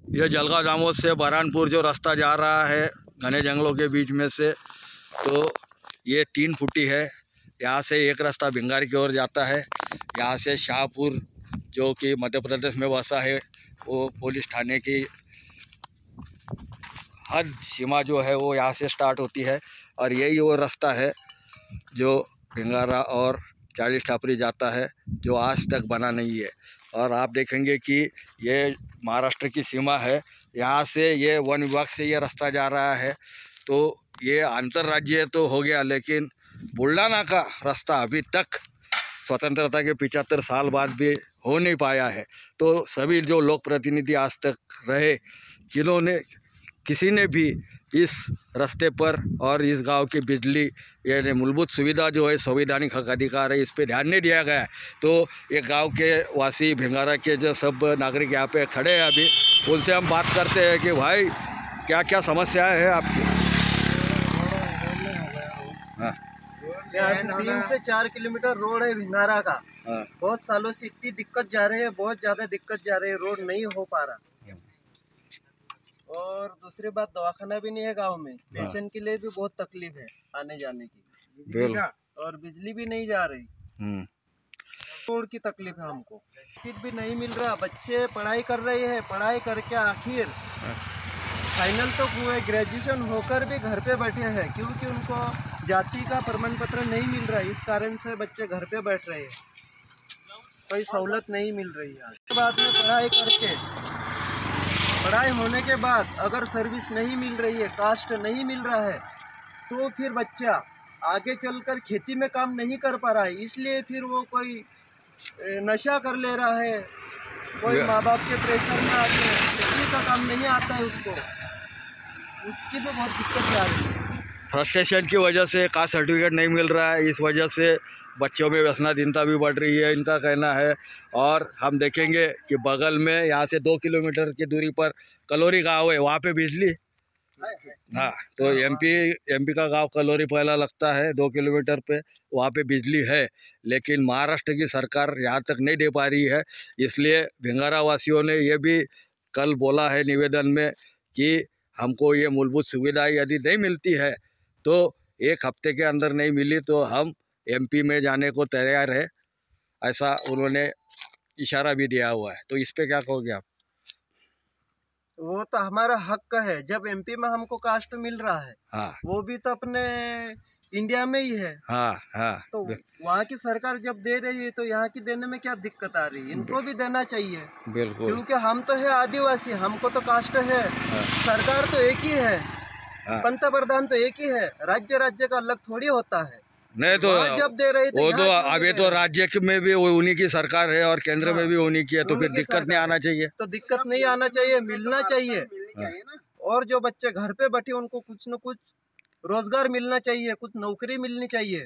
ये जलगांव दामोद से बरहानपुर जो रास्ता जा रहा है घने जंगलों के बीच में से, तो ये 3 फुटी है। यहाँ से एक रास्ता भिंगारी की ओर जाता है। यहाँ से शाहपुर जो कि मध्य प्रदेश में बसा है, वो पुलिस थाने की हद सीमा जो है वो यहाँ से स्टार्ट होती है। और यही वो रास्ता है जो भिंगारा और 40 टापरी जाता है, जो आज तक बना नहीं है। और आप देखेंगे कि ये महाराष्ट्र की सीमा है। यहाँ से ये वन विभाग से ये रास्ता जा रहा है, तो ये अंतर्राज्यीय तो हो गया, लेकिन बुल्ढाना का रास्ता अभी तक स्वतंत्रता के 75 साल बाद भी हो नहीं पाया है। तो सभी जो लोक प्रतिनिधि आज तक रहे, जिन्होंने किसी ने भी इस रास्ते पर और इस गांव की बिजली यानी मूलभूत सुविधा जो है संवैधानिक हक अधिकार है, इस पे ध्यान नहीं दिया गया है। तो ये गांव के वासी भिंगारा के जो सब नागरिक यहाँ पे खड़े हैं, अभी उनसे हम बात करते हैं कि भाई क्या क्या समस्याएं हैं आपकी। हाँ, यहाँ से 3 से 4 किलोमीटर रोड है भिंगारा का। हाँ। बहुत सालों से इतनी दिक्कत जा रही है, बहुत ज्यादा दिक्कत जा रही है, रोड नहीं हो पा रहा। और दूसरी बात, दवाखाना भी नहीं है गांव में। पेशेंट के लिए भी बहुत तकलीफ है आने जाने की, और बिजली भी नहीं जा रही। रोड की तकलीफ है हमको, किट भी नहीं मिल रहा। बच्चे पढ़ाई कर रहे हैं, पढ़ाई करके आखिर फाइनल तो हुए, ग्रेजुएशन होकर भी घर पे बैठे हैं, क्योंकि उनको जाति का प्रमाण पत्र नहीं मिल रहा है। इस कारण से बच्चे घर पे बैठ रहे हैं, कोई सहूलत नहीं मिल रही है। बाद में पढ़ाई होने के बाद अगर सर्विस नहीं मिल रही है, कास्ट नहीं मिल रहा है, तो फिर बच्चा आगे चलकर खेती में काम नहीं कर पा रहा है। इसलिए फिर वो कोई नशा कर ले रहा है, कोई माँ बाप के प्रेशर में आके खेती का काम नहीं आता है उसको, उसकी तो बहुत दिक्कत आ रही है। फ्रस्ट्रेशन की वजह से कास्ट सर्टिफिकेट नहीं मिल रहा है, इस वजह से बच्चों में व्यसनाधीनता भी बढ़ रही है, इनका कहना है। और हम देखेंगे कि बगल में यहाँ से 2 किलोमीटर की दूरी पर कलोरी गांव है, वहाँ पे बिजली। हाँ, तो एमपी का गांव कलोरी पहला लगता है 2 किलोमीटर पे, वहाँ पे बिजली है, लेकिन महाराष्ट्र की सरकार यहाँ तक नहीं दे पा रही है। इसलिए भिंगारा वासियों ने ये भी कल बोला है निवेदन में कि हमको ये मूलभूत सुविधाएं यदि नहीं मिलती है, तो 1 हफ्ते के अंदर नहीं मिली तो हम एमपी में जाने को तैयार है, ऐसा उन्होंने इशारा भी दिया हुआ है। तो इस पे क्या कहोगे आप? वो तो हमारा हक है, जब एमपी में हमको कास्ट मिल रहा है। हाँ, वो भी तो अपने इंडिया में ही है। हाँ, हाँ। तो वहाँ की सरकार जब दे रही है, तो यहाँ की देने में क्या दिक्कत आ रही है? इनको भी देना चाहिए। बिल्कुल, क्योंकि हम तो है आदिवासी, हमको तो कास्ट है। हाँ। सरकार तो एक ही है। हाँ। पंतप्रधान तो एक ही है, राज्य का अलग थोड़ी होता है। नहीं तो जब दे रहे थे, वो तो अभी तो राज्य में भी उन्हीं की सरकार है और केंद्र में भी उन्हीं की है, तो फिर दिक्कत नहीं आना चाहिए। तो दिक्कत नहीं आना चाहिए, मिलना चाहिए। और जो बच्चे घर पे बैठे, उनको कुछ न कुछ रोजगार मिलना चाहिए, कुछ नौकरी मिलनी चाहिए।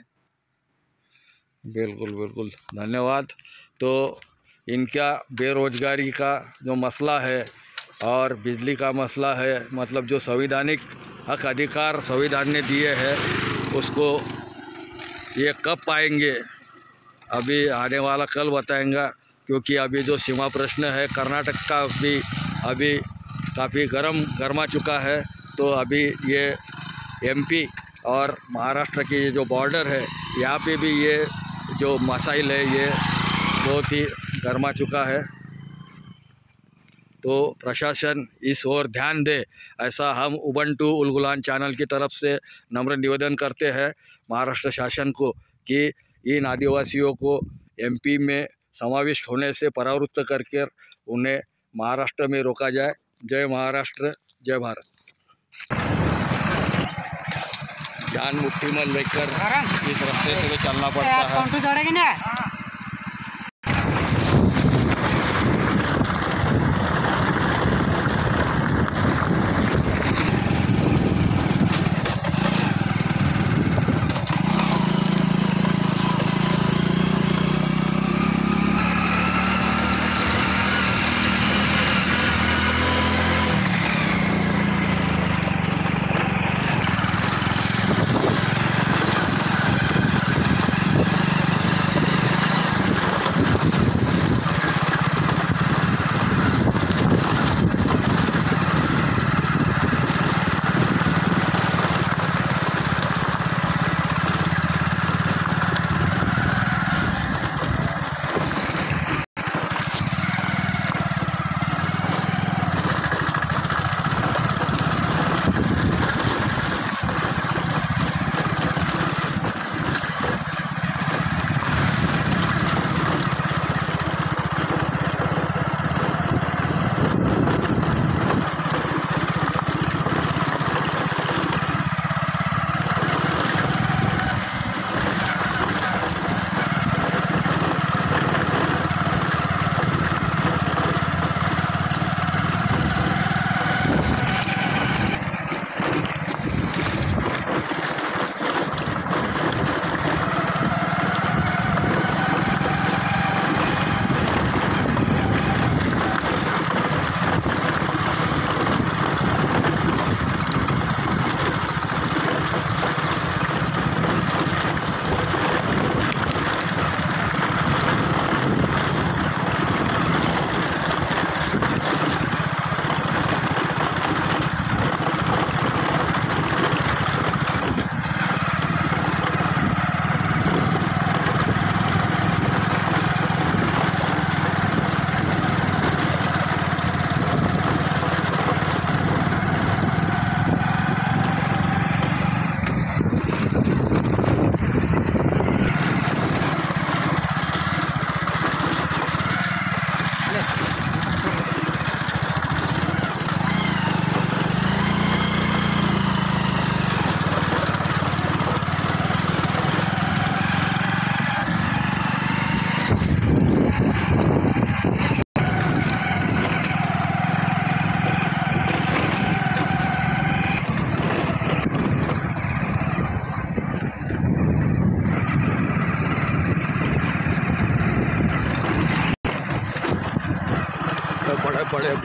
बिल्कुल बिल्कुल, धन्यवाद। तो इनका बेरोजगारी का जो मसला है और बिजली का मसला है, मतलब जो संवैधानिक हक अधिकार संविधान ने दिए हैं, उसको ये कब पाएंगे अभी आने वाला कल बताएंगा। क्योंकि अभी जो सीमा प्रश्न है कर्नाटक का भी अभी काफ़ी गर्मा चुका है। तो अभी ये एमपी और महाराष्ट्र की जो बॉर्डर है, यहाँ पे भी ये जो मसाइल है ये बहुत ही गर्मा चुका है। तो प्रशासन इस ओर ध्यान दे, ऐसा हम उबंटू उलगुलान चैनल की तरफ से नम्र निवेदन करते हैं महाराष्ट्र शासन को कि इन आदिवासियों को एमपी में समाविष्ट होने से परावृत्त करके उन्हें महाराष्ट्र में रोका जाए। जय महाराष्ट्र, जय भारत। जान मुट्ठी में लेकर इस रास्ते से चलना पड़ता है।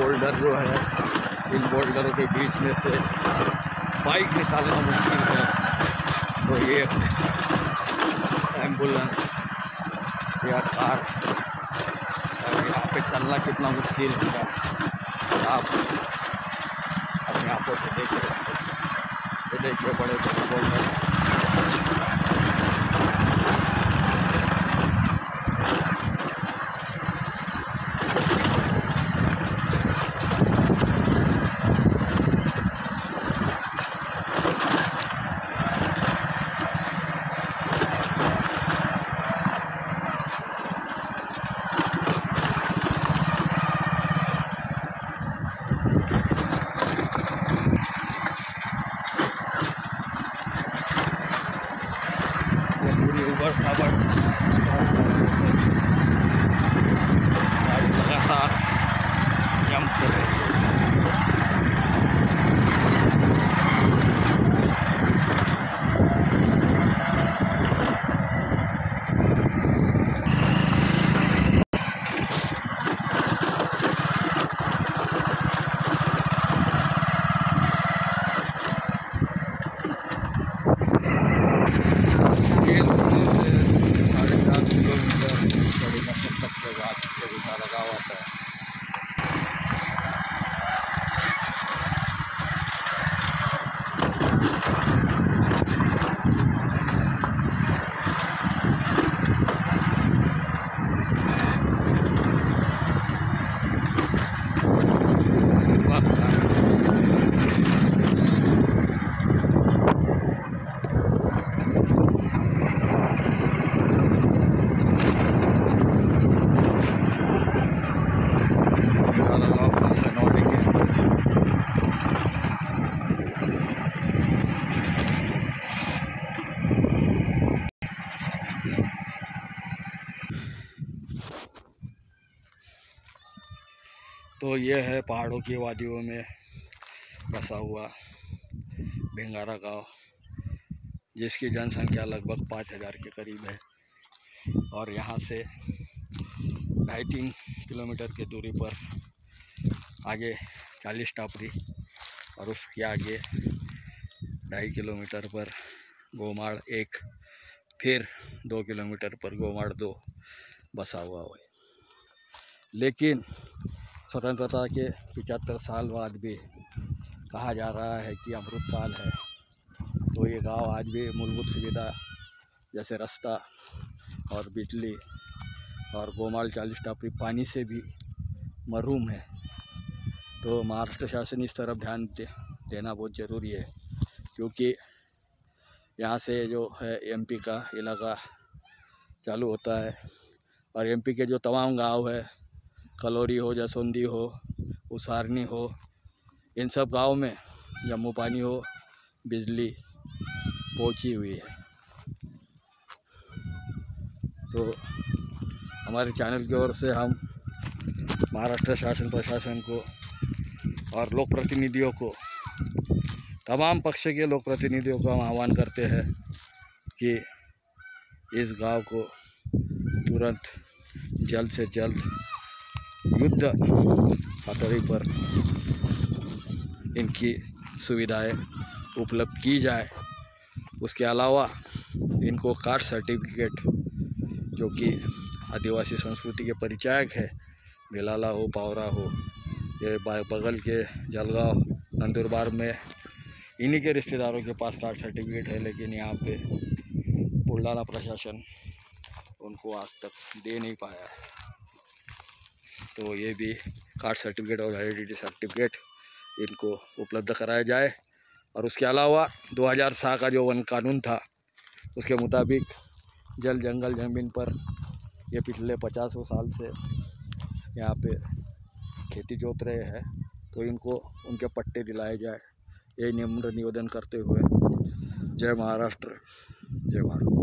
बोल्डर जो है, इन बोल्डरों के बीच में से बाइक निकालना मुश्किल है। तो ये एम्बुलेंस या कार, यहाँ पे चलना कितना मुश्किल होगा आप अपनी आंखों से देख रहे हैं। ये देखिए बड़े बड़े बोल्डर। लगातार जंप कर रही है। लगा हुआ था। तो ये है पहाड़ों की वादियों में बसा हुआ भिंगारा गांव, जिसकी जनसंख्या लगभग 5000 के करीब है। और यहाँ से 2.5-3 किलोमीटर की दूरी पर आगे 40 टापरी और उसके आगे 2.5 किलोमीटर पर गोमाड़ 1, फिर 2 किलोमीटर पर गोमाड़ 2 बसा हुआ है। लेकिन स्वतंत्रता के 75 साल बाद भी कहा जा रहा है कि अमृतकाल है, तो ये गांव आज भी मूलभूत सुविधा जैसे रास्ता और बिजली और गोमाड़ 40 टापरी पानी से भी महरूम है। तो महाराष्ट्र शासन इस तरफ ध्यान देना बहुत ज़रूरी है, क्योंकि यहाँ से जो है एमपी का इलाका चालू होता है और एमपी के जो तमाम गांव है, कलोरी हो, जसोंदी हो, उसारनी हो, इन सब गांव में जम्मू पानी हो बिजली पहुंची हुई है। तो हमारे चैनल की ओर से हम महाराष्ट्र शासन प्रशासन को और लोक प्रतिनिधियों को, तमाम पक्ष के लोक प्रतिनिधियों को हम आह्वान करते हैं कि इस गांव को तुरंत जल्द से जल्द युद्ध पातळी पर इनकी सुविधाएं उपलब्ध की जाए। उसके अलावा इनको कास्ट सर्टिफिकेट, जो कि आदिवासी संस्कृति के परिचायक है, भिलाला हो, पावरा हो, ये बगल के जलगांव नंदुरबार में इन्हीं के रिश्तेदारों के पास कास्ट सर्टिफिकेट है, लेकिन यहाँ पे बुल्ढाना प्रशासन उनको आज तक दे नहीं पाया है। तो ये भी कास्ट सर्टिफिकेट और वैलिडिटी सर्टिफिकेट इनको उपलब्ध कराया जाए। और उसके अलावा 2006 का जो वन कानून था, उसके मुताबिक जल जंगल ज़मीन पर ये पिछले 50 साल से यहाँ पे खेती जोत रहे हैं, तो इनको उनके पट्टे दिलाए जाए। ये निम्र निवेदन करते हुए जय महाराष्ट्र, जय भारत।